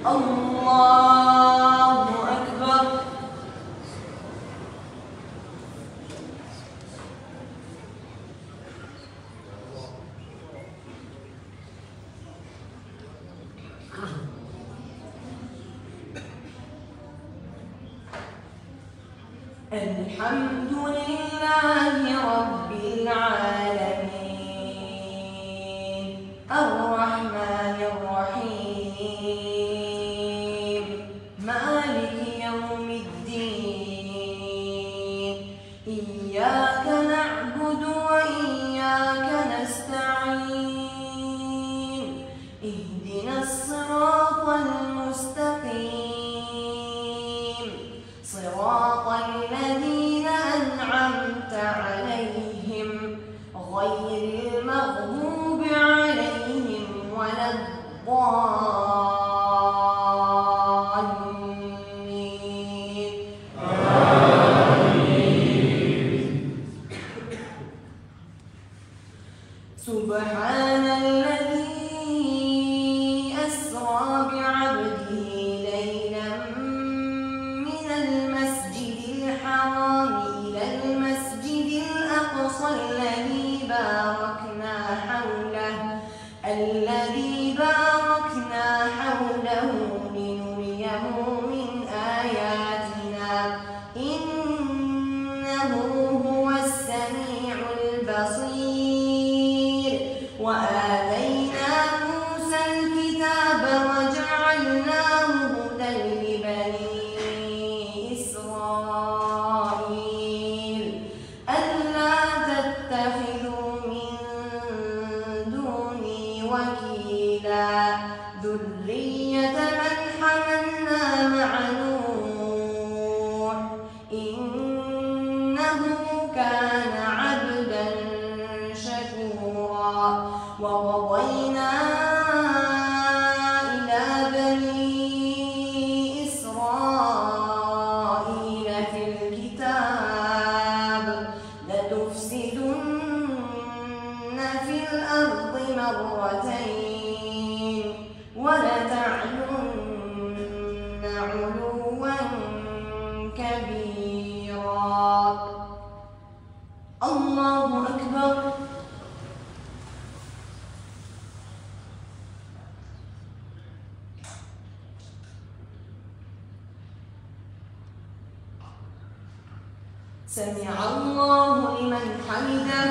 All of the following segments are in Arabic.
الله أكبر. الحمد لله رب العالمين الرحمن الرحيم مالك يوم الدين إياك نعبد وإياك نستعين اهدنا الصراط المستقيم صراط الذين أنعمت عليهم غير المغضوب عليهم ولا الضالين. سبحان الذي أسرى بعبده ليلا من المسجد الحرام إلى المسجد الأقصى الذي باركنا حوله لنريه من آياتنا إنه هو السميع البصير. وآتينا موسى الكتاب وجعلناه هدى لبني إسرائيل ألا تتخذوا من دوني وكيلا ذرية من حملنا مع نوح إنه كان عبدا شكورا. وقضينا إلى بني إسرائيل في الكتاب لتفسدن في الأرض مرتين ولتعلن علوا كبيرا. الله أكبر. سمع الله لمن حمده.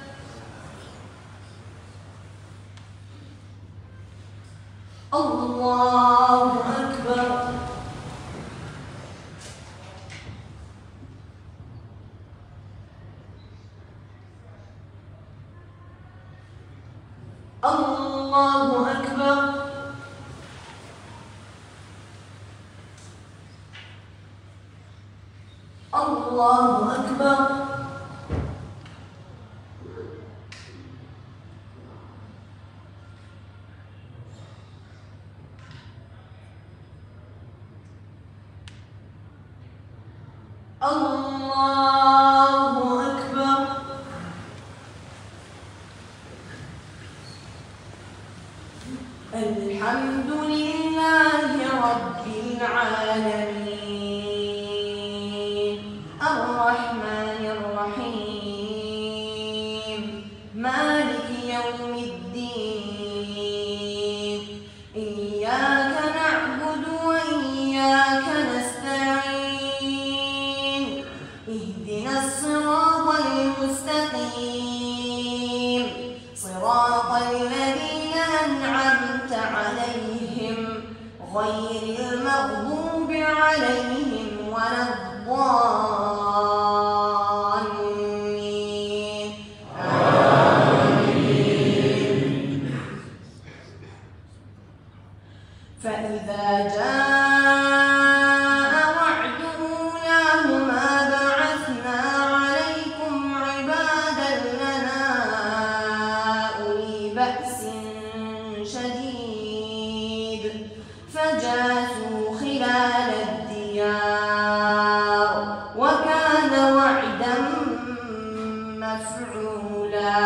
الله أكبر. الله أكبر. الله أكبر. الله أكبر. الحمد لله رب العالمين الرحمن الرحيم مالك يوم الدين إياك نعبد وإياك نستعين اهدنا الصراط المستقيم صراط الذين أنعمت عليهم غير المغضوب عليهم ولا الضالين. آمين. فإذا جاء وعد أولاهما بعثنا عليكم عبادا لنا أولي بأس شديد فجاسوا خلال الديار وكان وعدا مفعولا.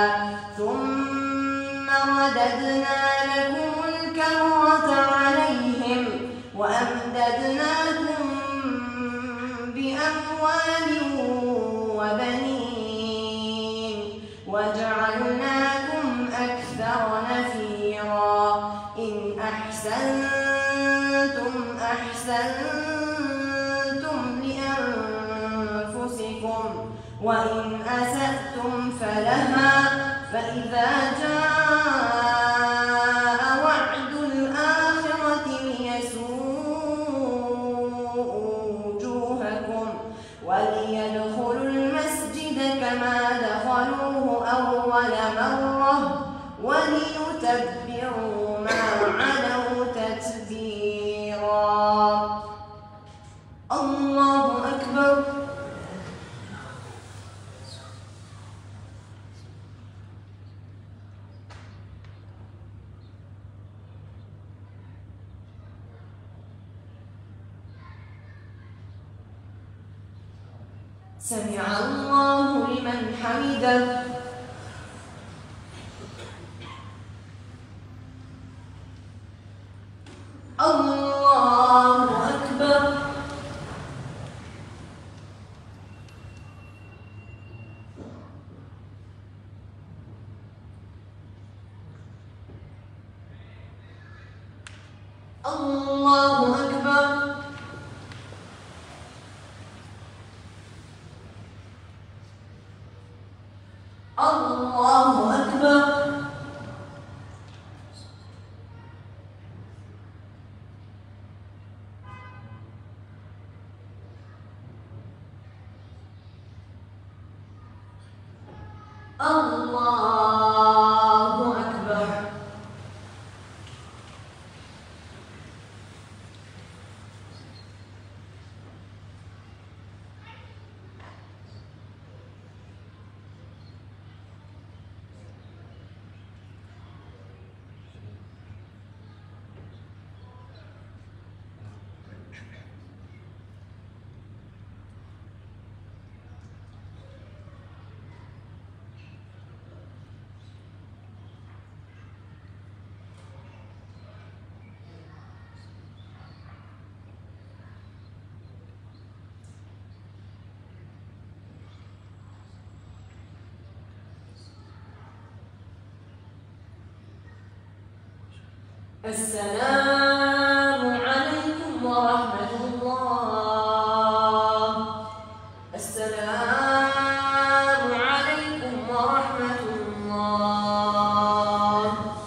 ثم رددنا لكم الكرة عليهم أحسنتم لأنفسكم وإن أسأتم فلها فإذا جاء وعد الآخرة ليسوءوا وجوهكم وليدخلوا المسجد كما دخلوه أول مرة وليتبروا ما علوا تتبيرا. الله أكبر. سمع الله لمن حمده. الله أكبر. الله أكبر. الله أكبر. الله أكبر. السلام عليكم ورحمة الله. السلام عليكم ورحمة الله.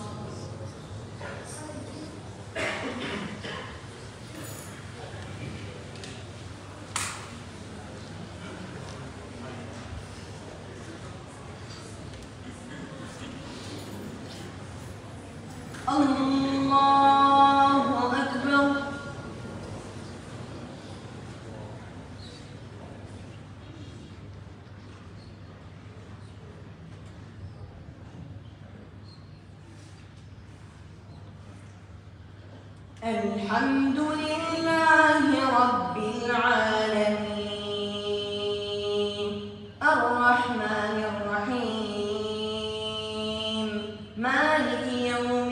الله أكبر. الحمد لله رب العالمين الرحمن الرحيم مالك يوم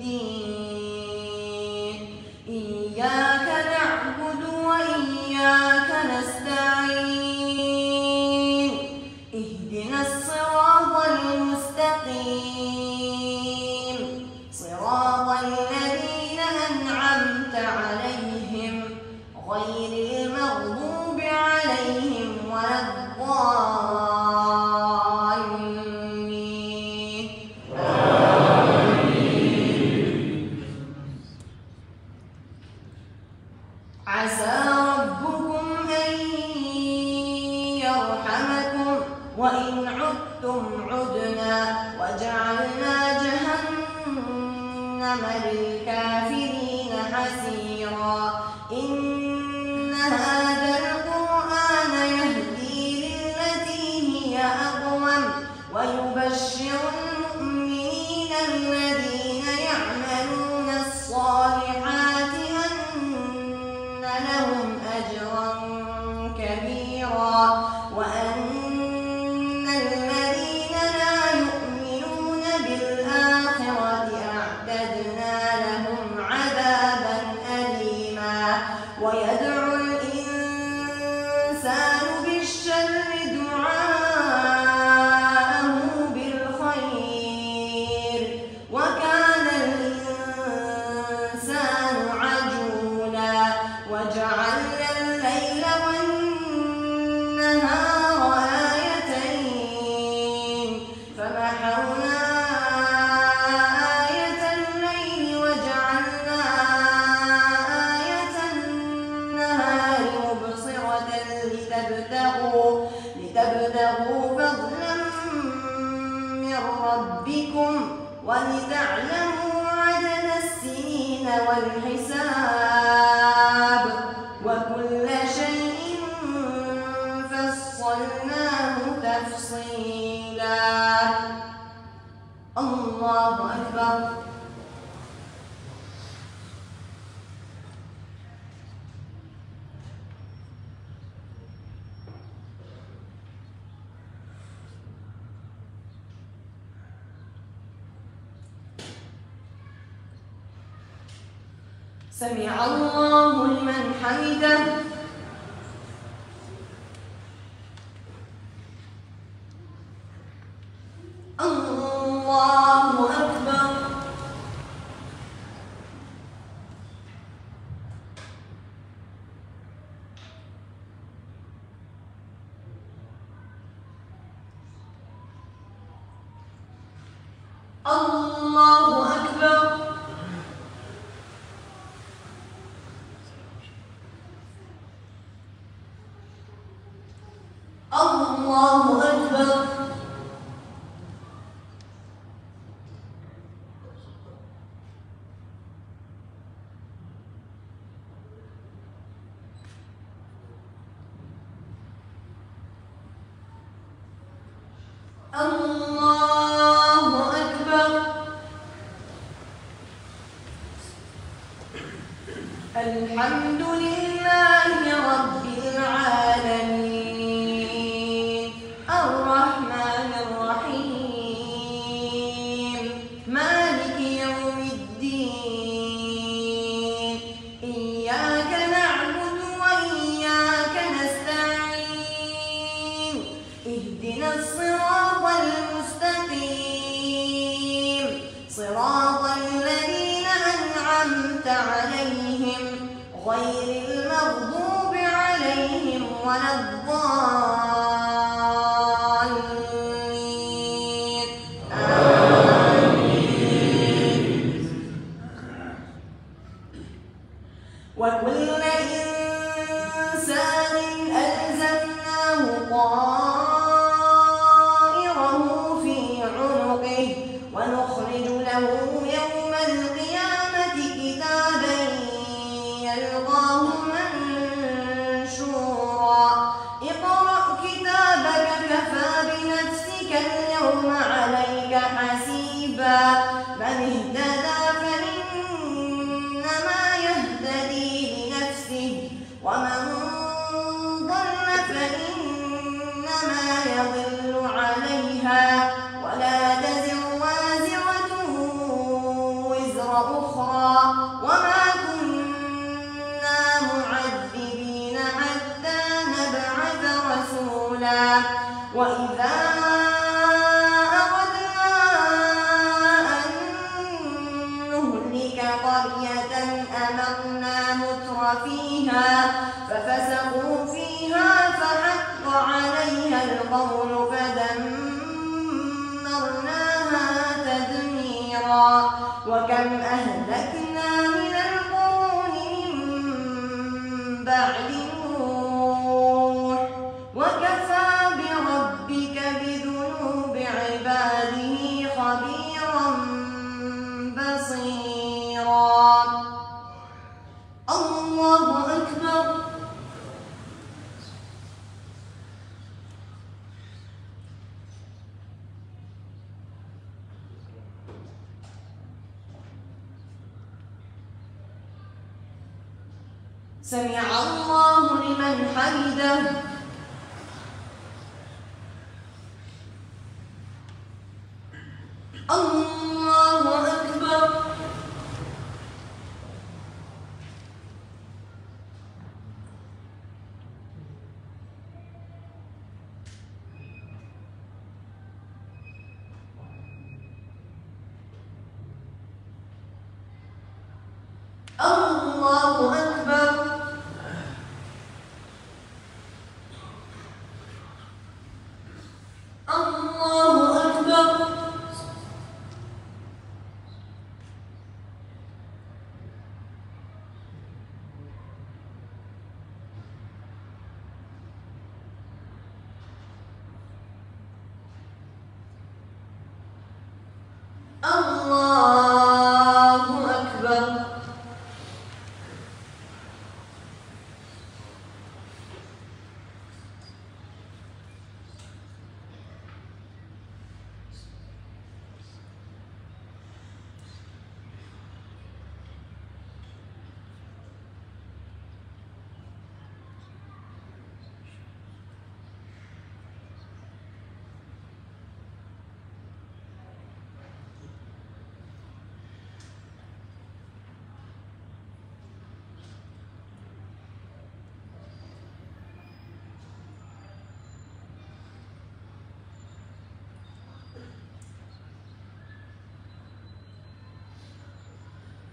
الدين إياك نعبد وإياك نستعين اهدنا الصراط المستقيم صراط الذين أنعمت عليهم غير المغضوب عليهم ولا الضالين. عسى ربكم أن يرحمكم وإن عدتم عدنا وجعلنا جهنم للكافرين حسيرا. إن هذا القرآن يهدي للتي هي أقوم ويبشر المؤمنين الذين يعملون الصالحات أن لهم أجرا كبيرا وأن الذين لا يؤمنون بالآخرة أعتدنا لهم عذابا أليما. ويدعو الإنسان والحساب وكل شيء فصلناه تفصيلا. الله أكبر. سمع الله لمن حمده. الله أكبر. الله أكبر. الله أكبر. الله أكبر. الحمد لله رب العالمين الرحمن الرحيم مالك يوم الدين إياك نعبد وإياك نستعين اهدنا الصراط المستقيم صراط الذين أنعمت عليهم غير المغضوب عليهم ولا الضالين. آمين. وكل إنسان ألزمناه طائره في عنقه ونخرج له يوم القيامة كتابا يلقاه منشورا اقرأ كتابك كفى بنفسك اليوم عليك حسيبا من اهتدى فإنما يهتدي لنفسه ومن ضل فإنما يضل عليها ولا تزر وازرة وزر أخرى وما كنا معذبين حتى نبعث رسولا وإذا أردنا أن نهلك قرية أمرنا متر فيها ففسقوا فيها فحق عليها القول فدمرناها تدميرا وكم أهلكنا من القرون من بعد نوح وكفى بربك بذنوب عباده خبيرا بصيرا. الله أكبر. سمع الله لمن حمده. الله أكبر. الله أكبر.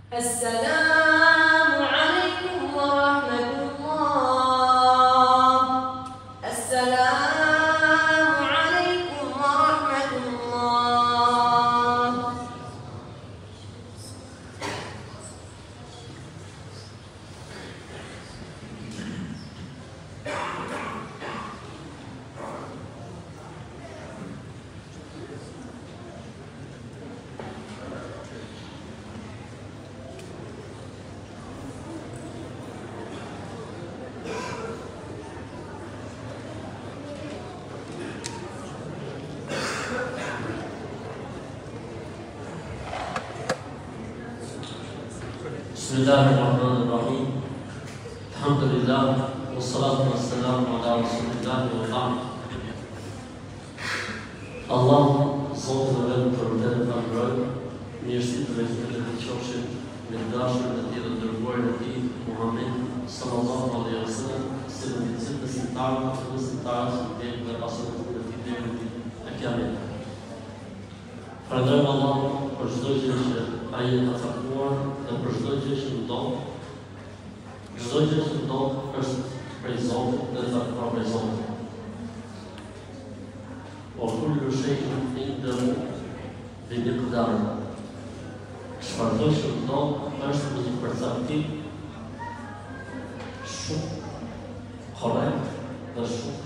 السلام عليكم ورحمة الله. السلام عليكم ورحمة الله. بسم الله الرحمن الرحيم. الحمد لله والصلاة والسلام على رسول الله وبعد. Allah, Zotin e vetë për vërtetë të ndrojë, mirësitë dhe hyrjet e qofshin me dashur e tij dhe dërguarin e tij Muhammed sallallahu alaihi wasallam, si në cilë besimtarë të besimtarës në vjen dhe pasojë të tij deri në ditën e Kiametit. Falenderojmë Allahun për çdo gjë që ai e ka caktuar dhe për çdo gjë që ndodh. Çdo gjë që ndodh është prej Zotit dhe caktuar prej Zotit. وكل شيء عنده بمقدار. Çfarëdo që ndodh është me një përcaktim shumë korrekt dhe shumë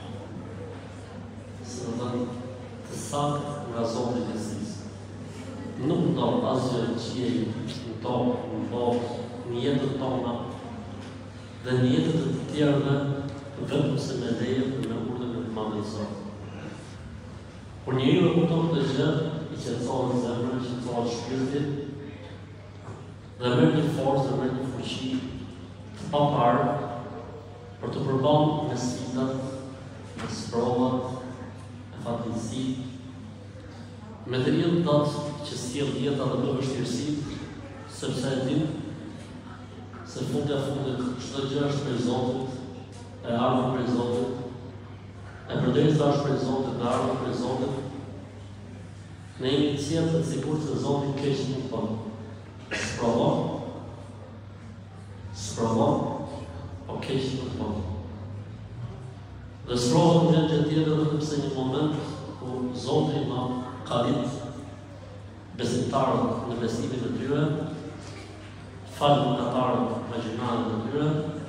të saktë nga Zoti i Gjithësisë. Nuk ndodh asgjë në qiell, në tokë, në botë, në jetën tona dhe në jetët e të tjerëve vetëm se me leje dhe me urdhën e Madhët Zot. Kur njeriu e kupton këtë gjë, i qetësohet zemra, i qetësohet shpirti dhe merr një forcë dhe merr një fuqi të paparë për të përballur me sfidat, me provat, me fatkeqësitë, me të rrjedhat që sjell jeta dhe me vështirësi, sepse e din se fundja fundit çdo gjë është prej Zotit, e ardhur prej Zotit. E përderisa është prej Zotit dhe ardhur prej Zotit, ne jemi të qetë sikur se Zoti keq nuk thonë. Sprovon, po keq nuk thonë. Dhe sprovon në gjë tjetër vetëm se një moment ku Zoti ma ka ditë besimtarët në besimin e tyre, falë mëkatarët me gjunarët e tyre,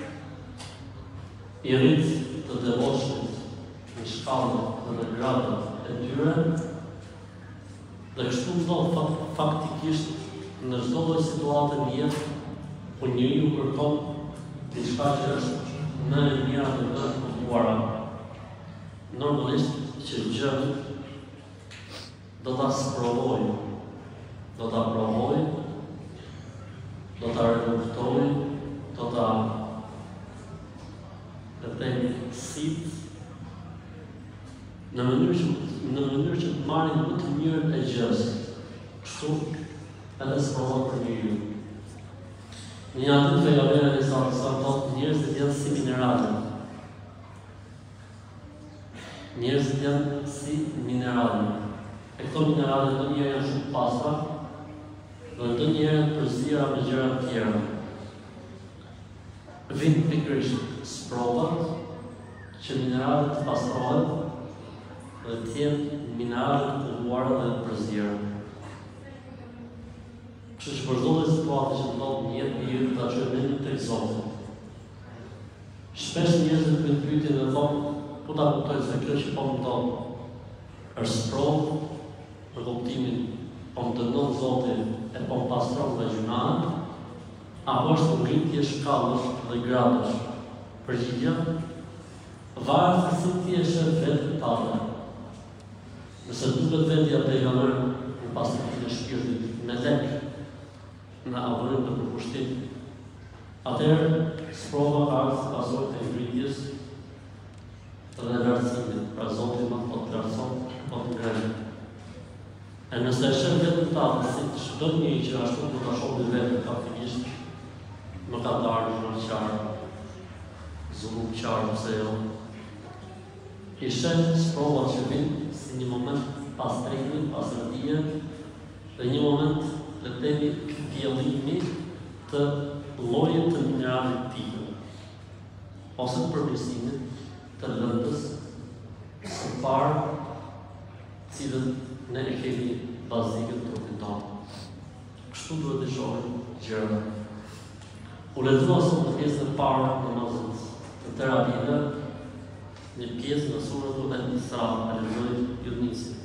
i rrit të devotshmit në shkallë dhe në gradët e tyre, dhe kështu ndodh faktikisht në çdo lloj situate në jetë ku njeriu kërkon diçka që është më e mira dhe më e kuptuara. Normalisht që gjë do ta sprovoj, do ta provoj, do ta reduktojë, do ta sit në mënyrë që të marrin më të mirën e gjës. Kështu edhe sprovon për njeriu. Një atë pejgamberi e sa thotë njerëzit janë si minerale. Njerëzit janë si minerale. E këto minerale ndonjëherë janë shumë pastra, dhe ndonjëherë janë përzira me gjëra të tjera. Vin pikërisht sprovat që mineralet të pastrohen dhe të jenë mineralet të kulluara dhe të përzira. Kështu që për çdo lloj situate që ndodh në jetë ta çojmë mendin tek Zoti. Shpesh njerëzit me pyetjen e thonë, po ta kuptoj se kjo që po më ndodh është provë për kuptimin po më dënon Zoti e po më pastron nga gjunat, apo është ngritje shkallësh dhe gradësh. Përgjigja varet se si ti e sheh vetën tënde. Nëse duket vetja pejgamber në pastrimin e shpirtit me lek në adhurim dhe përkushtim, atëherë sprova ardh pasojë të ngritjes dhe lartësimit, pra Zoti më po të lartëson, po të ngrenë. E nëse e sheh vetën tënde si çdo njeri që ashtu do ta shohë vetën faktikisht, më ka darë në qarë, zullum qarë pëse jo. I shenë sprovat që vinë si një moment pas trejnë, pas rëdije, dhe një moment le themi pjellimi të llojit të mineralit tjetër, ose të përmirësimit të lëndës së parë, cilën ne e kemi bazike të trupit tonë. Kështu duhet të shohim gjërat. U lexova sot në pjesën e parë të namazit të terapive, një pjesë në surën Al-Isra, e lexoj ju nisi.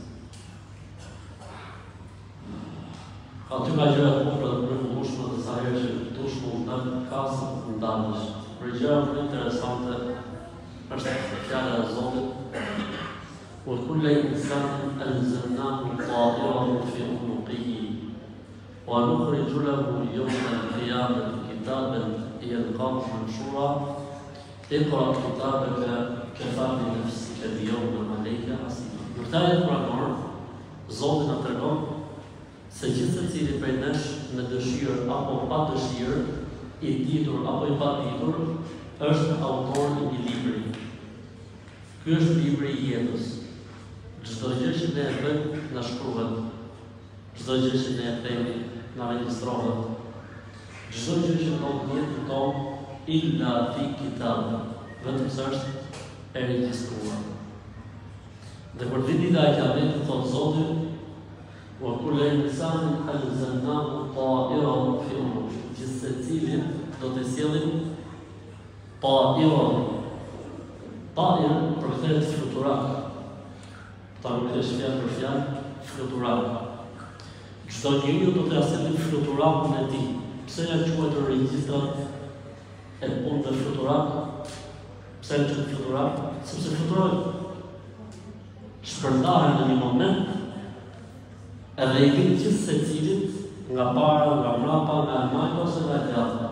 Aty ka gjëra të bukur dhe përfundueshme të sa herë që dush mund të kasë ndalësh. Për gjëra më interesante është fjala e Zotit: "Wa kullu insanin alzamnahu ta'irahu fi 'unuqihi wa nukhriju lahu yawma al-qiyamati kitaban yalqahu manshura iqra kitabaka kafa bi nafsika al-yawma 'alayka hasiba." Vërtetë Kur'ani Zoti na tregon se gjithë secili prej nesh me dëshirë apo pa dëshirë, i ditur apo i pa ditur, është autor i një libri. Ky është libri i jetës. Çdo gjë që ne e bëjmë na shkruhet. Çdo gjë që ne e themi na regjistrohet. Çdo gjë që ndodh në jetën tonë, illa fi kitab, vetëm se është e regjistruar. Dhe për ditën e Kiametit thotë Zoti: "Wa kullu insanin alzamnahu ta'irahu fi 'unuqihi." Gjithë secili do të sjellim ta'irahu. Ta'ir përkthehet fluturak. Ta nuk është fjalë për fjalë, fluturak. Çdo njeriu do të sjellim fluturakun e tij. Pse janë quajtur regjistrat e punëve fluturak? Pse janë quajtur fluturak? Sepse fluturojnë. Shpërndahen në një moment edhe i vinë gjithë secilit nga para, nga mbrapa, nga e majtë ose nga e djathta.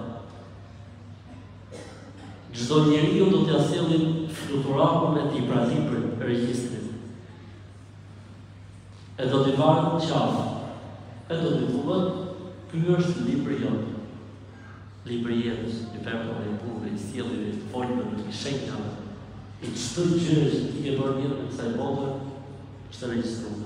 Çdo njeriu do t'ia sjellim fluturakun e tij, pra librin e regjistrit. E do t'i varë qafë. E do t'i thuhet: "Ky është libri jot." Libri i jetës, i veprave, i punëve, i sjelljes, i folmeve, i shenjave, i çdo gjë që ti ke bërë mirë në kësaj bote, është regjistruar.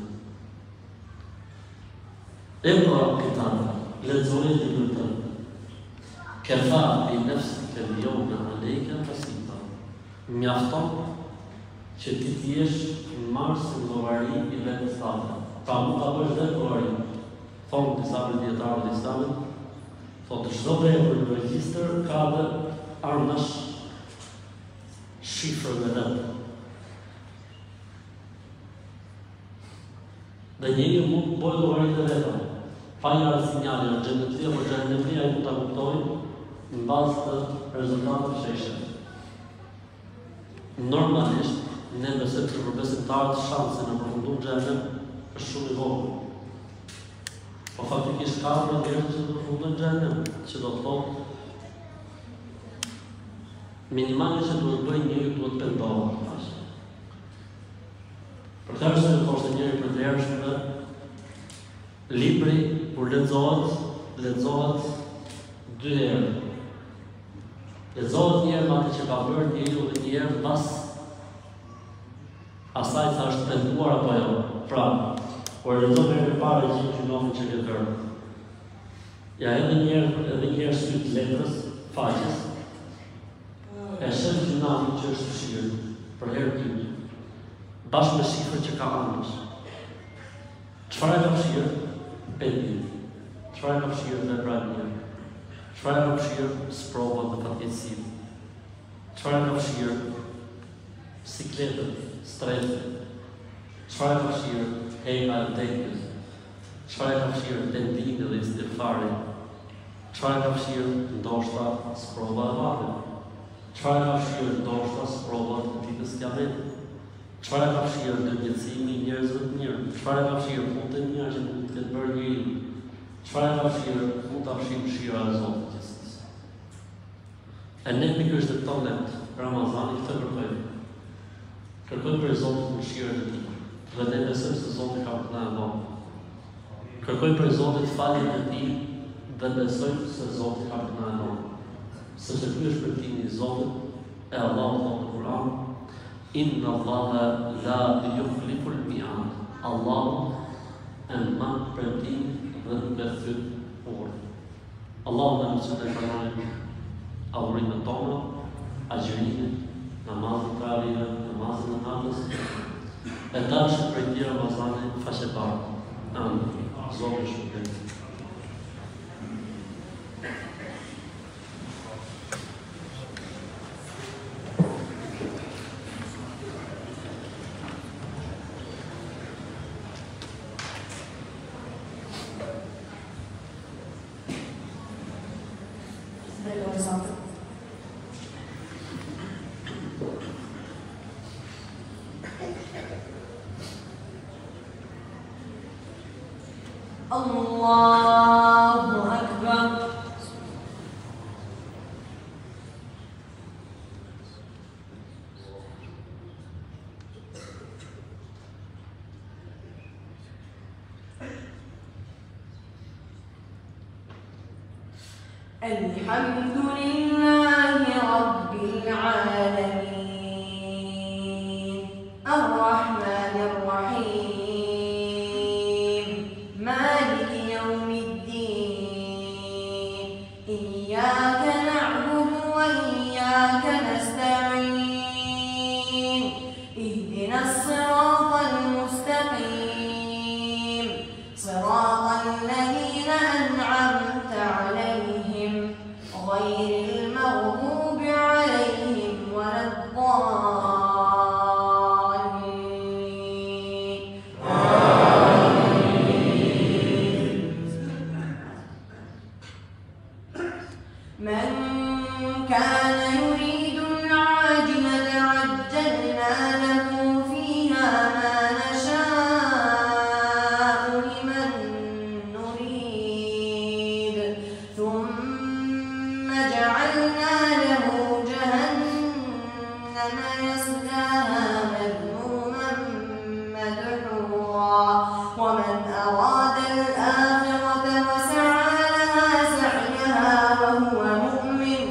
Iqra kitabaka, lexoje librin tënd. Kafa bi nafsika al-yawma 'alayka hasiba. Mjafton që ti t'jesh marrës në llogari i vetës tande. Pra mund ta bësh vetë llogari. Thonë disa dietarë të Islamit, thotë çdo vepër në regjistër ka dhe armash shifrën e vet. Dhe njeriu mund të bëjë llogaritë e veta. Pa një sinjale në xhenetia apo xhenemia, ai mund ta kuptojë në bazë të rezultateve që sheshin. Normalisht, ne besojmë se për besimtarët shansi në përfundim xhenem është shumë i vogël. Po faktikisht ka një njerëz që do të përfundojnë xhenem, që do të thotë minimalisht që duhet bëjë njeriu duhet të pendohet. Për të është të thoshtë njëri për të hershme, libri, kur lexohet dy herë. Lexohet një herë atë që ka bërë njeriu dhe një herë pas asaj sa është penduar apo jo. Pra, kur lexon herë e parë gjithë gjinonin që ke bërë. Ja edhe një herë syt letrës, faqes. E shef gjinonin që është fshirë për herë dytë. Bashkë me shifrën që ka anësh. Çfarë ka fshirë? Pendin. Çfarë ka fshirë në brandje? Çfarë ka fshirë? Sprova dhe fatkeqësi. Çfarë ka fshirë? Sikletën, stresin. Çfarë ka fshirë? Hejma e vdekjes. Çfarë ka fshirë? Pendimin dhe istighfari. Çfarë ka fshirë? Ndoshta sprova e madhe. Çfarë ka fshirë? Ndoshta sprova të ditës Kiametit. Çfarë ka fshirë? Ndërmjetësimi i njerëzve të mirë. Çfarë ka fshirë? Punë të mira që mund të ketë bërë njeriu. Çfarë ka fshirë? Mund ta fshijë mëshira e Zotit gjithsesi. E ne pikërisht të tonet Ramazanit këtë kërkojmë. Kërkojmë për Zotit mëshirën e tij. Dhe ne besojmë se Zoti ka për të na dhënë. Kërkojmë për Zotit faljen e tij dhe besojmë se Zoti ka për të na dhënë. Sepse ky është përktimi i Zotit e Allahut në Kur'an. Inna Allaha la yukhlifu al-mi'ad. Allahu e man premtim dhe met hun oren. Allah nos ajude a abrir a toma, a jejuar, namaz de tarefa, namaz de namadas. A taxa para ir a Ramazan faz parte. Amém. Os olhos bem. الله أكبر. الحمد لله رب العالمين الرحمن الرحيم مالك يوم الدين إياك نعبد وإياك نستعين اهدنا الصراط المستقيم صراط الذين أنعمت عليهم غير المغضوب عليهم ولا الضالين من كان يريد العاجلة عجلنا له فيها ما نشاء لمن نريد ثم جعلنا له جهنم يصلاها مذموما مدحورا ومن أراد الآخرة وسعى لها سعيها وهو مؤمن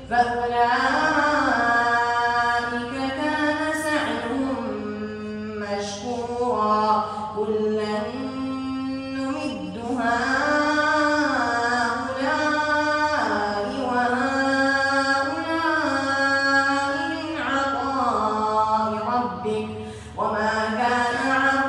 فأولئك كان سعيهم مشكورا كلا نمد هؤلاء وهؤلاء من عطاء ربك وما كان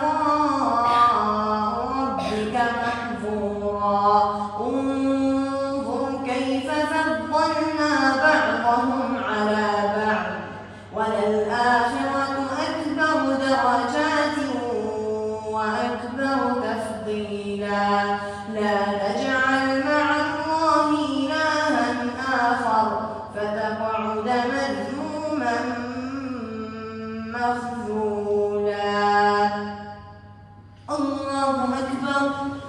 عطاء ربك محظورا انظر كيف فضلنا بعضهم على بعض وللآخرة أكبر درجات وأكبر تفضيلا لا نجعل مع الله إلها آخر فتقعد مذموما مخذولا الله أكبر.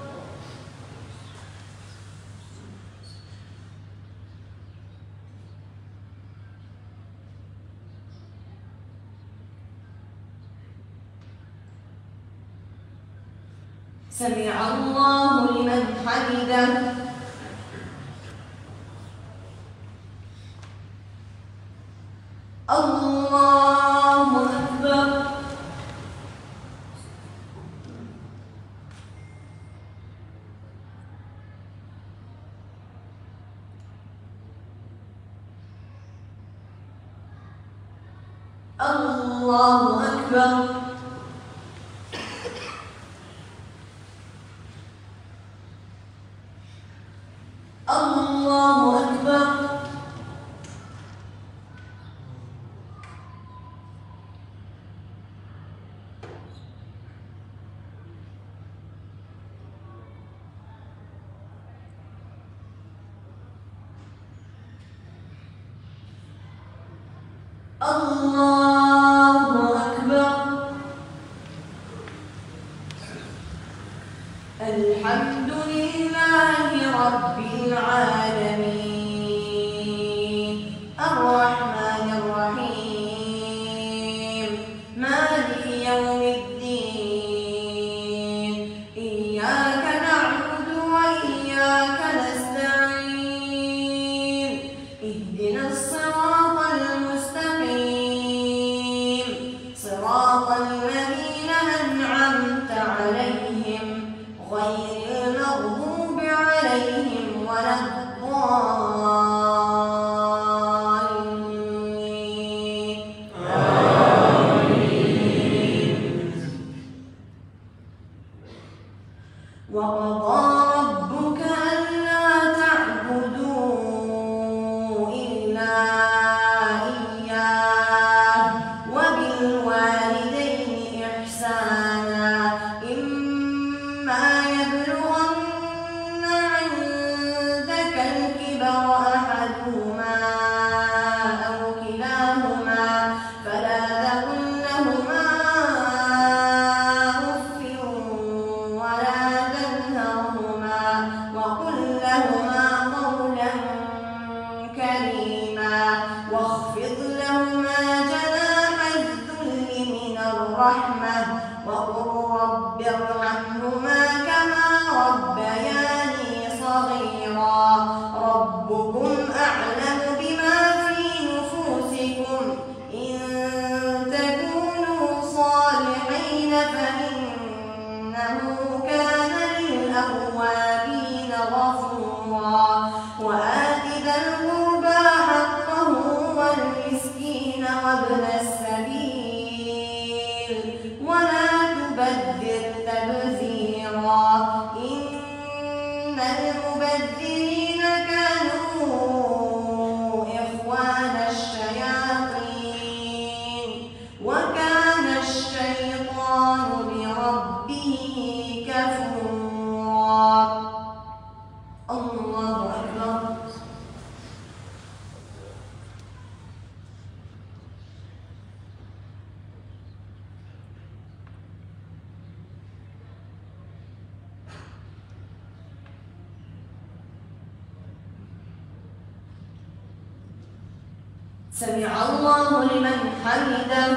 سمع الله لمن حمده. الله أكبر. الله أكبر. الله أكبر. الله أكبر. الضالين وقضى ربك ألا تعبدوا إلا إياه وبالوالدين إحسانا إما يبلغن عندك الكبر أحدهما أو كلاهما فلا تقل لهما أف ولا تنهرهما وقل لهما قولا كريما واخفض لهما جناح الذل من الرحمة وقل رب ارحمهما كما ربياني صغيرا ربكم أعلم بما في نفوسكم إن تكونوا صالحين فإنه كان للأوابين غفورا وآت ذا القربى حقه والمسكين وابن السبيل ولا تبذر تبذيرا إن المبذرين كانوا إخوان الشياطين وكان الشيطان لربه كفورا الله أكبر سمع الله لمن حمده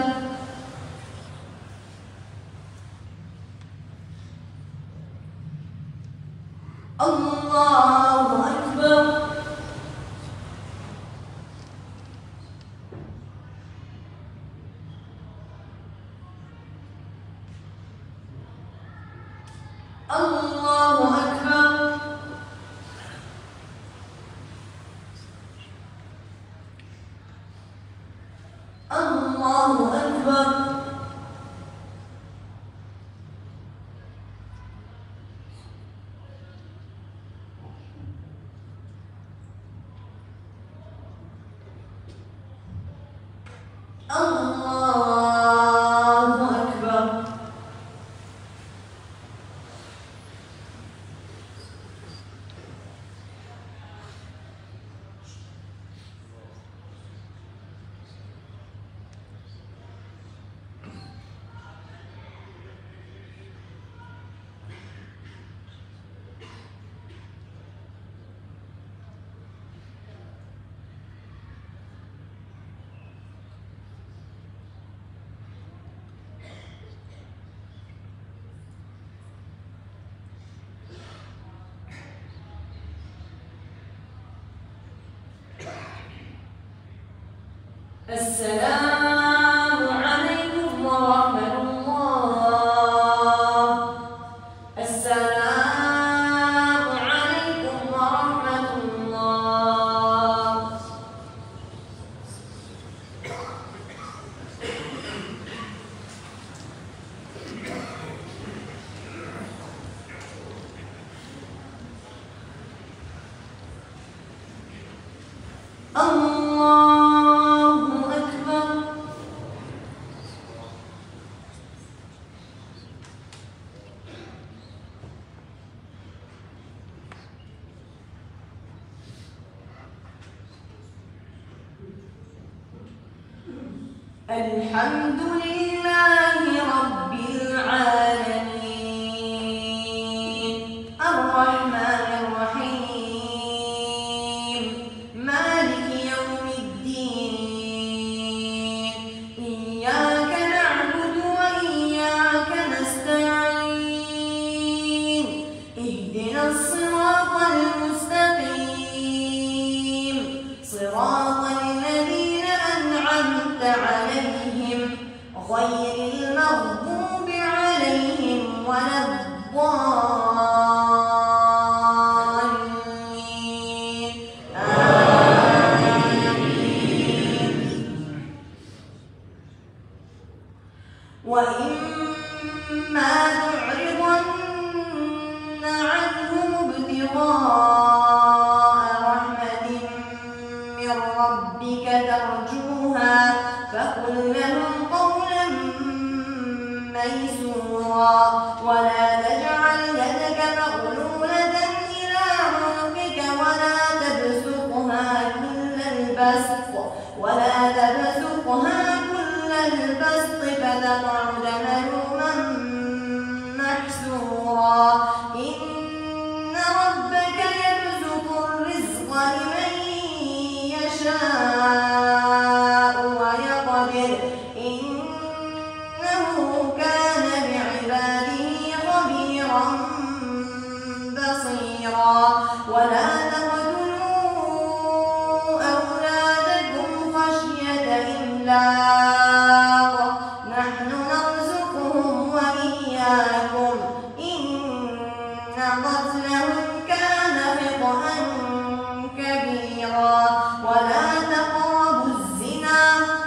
الله أكبر الله أكبر الله أكبر الله أكبر السلام عليكم ورحمة الله السلام عليكم ورحمة الله الله أكبر الحمد لله رب العالمين الرحمن الرحيم مالك يوم الدين إياك نعبد وإياك نستعين اهدنا الصراط المستقيم صراط الذين أنعمت عليهم غير المغضوب فقل لهم قولا ميسورا ولا تجعل يدك مغلولة إلى عنقك ولا تبسطها كل البسط فتقعد ملوما محسورا إن ربك يبسط الرزق لمن يشاء ويقدر إنه كان بعباده خبيرا بصيرا ولا تقتلوا أولادكم خشية إملاق نحن نرزقهم وإياكم إن قتلهم كان خطأ كبيرا ولا تقربوا الزنا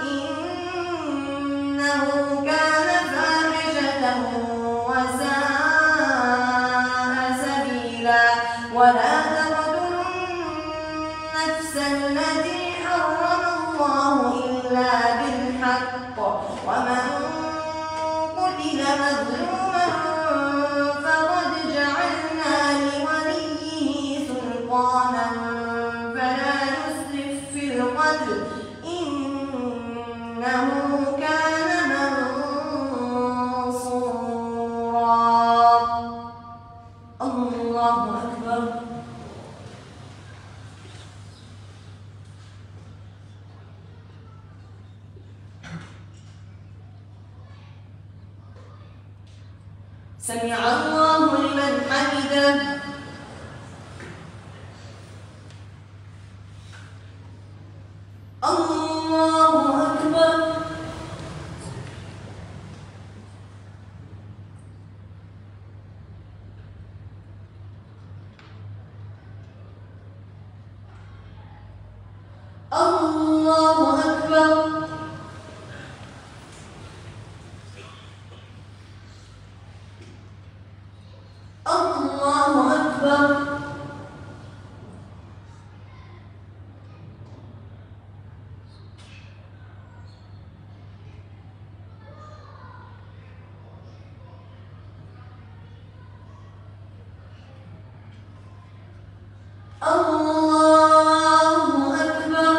إنه كان فاحشة وساء سبيلا ولا تقتلوا النفس التي حرم الله إلا بالحق ومن قتل مظلوما فقد جعلنا لوليه سلطانا فلا يسرف في القتل إنه كان منصورا. الله أكبر. سمع الله لمن حمده. الله أكبر. الله أكبر. الله أكبر. الله أكبر.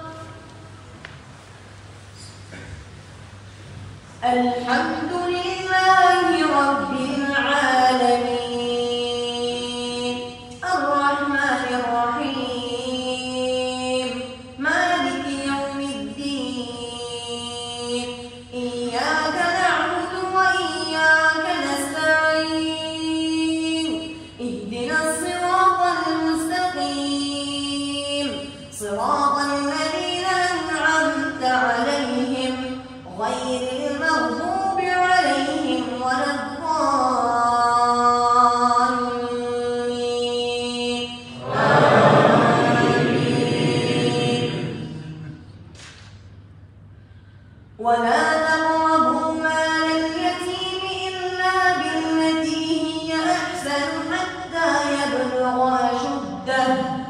الحمد لله رب العالمين الرحمن الرحيم مالك يوم الدين إياك نعبد وإياك نستعين اهدنا الصراط المستقيم صراط الذين أنعمت عليهم غير المغضوب عليهم ولا الضالين آمين. ولا تقربوا مال اليتيم إلا بالتي هي أحسن حتى يبلغ أشده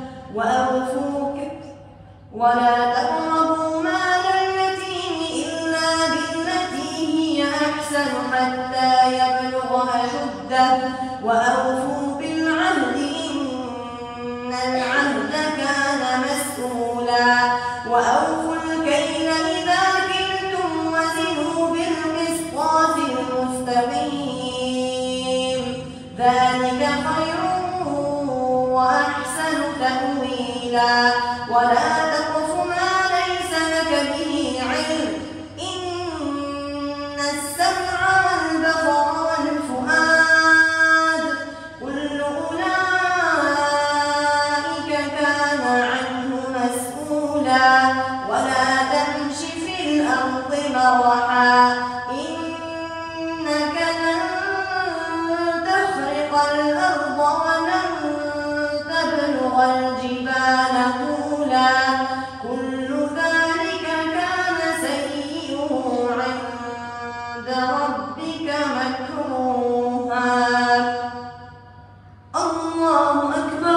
ولا تقربوا مال اليتيم إلا بالتي هي أحسن حتى يبلغ أشده وأوفوا بالعهد إن العهد كان مسؤولا وأوفوا الكيل إذا كلتم وزنوا بالقسطاس المستقيم ذلك خير وأحسن تأويلا ولا تقف ما ليس لك به علم إن السمع والبصر والفؤاد كل أولئك كان عنه مسؤولا ولا تمش في الأرض مرحا إنك لن تخرق الأرض ولن تبلغ الجبال طولا كل ذلك كان سيئه عند ربك مكروها. الله أكبر.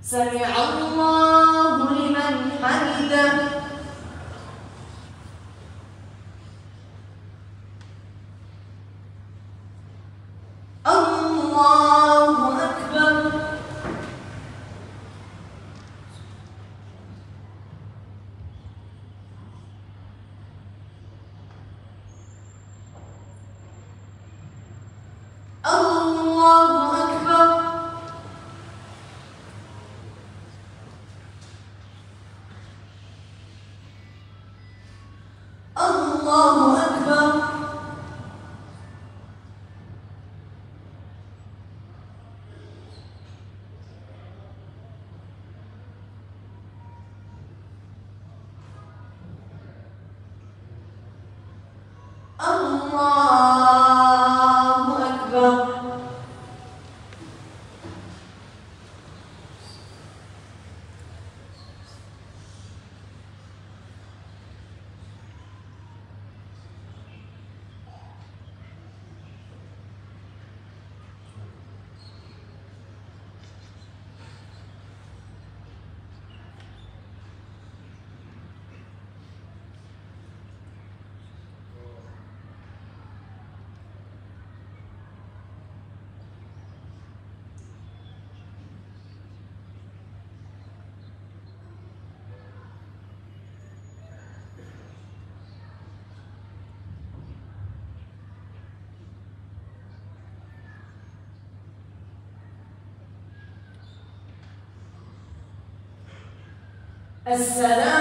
سمع الله لمن حمده. الله أكبر. الله أكبر. الله أكبر. الله أكبر. السلام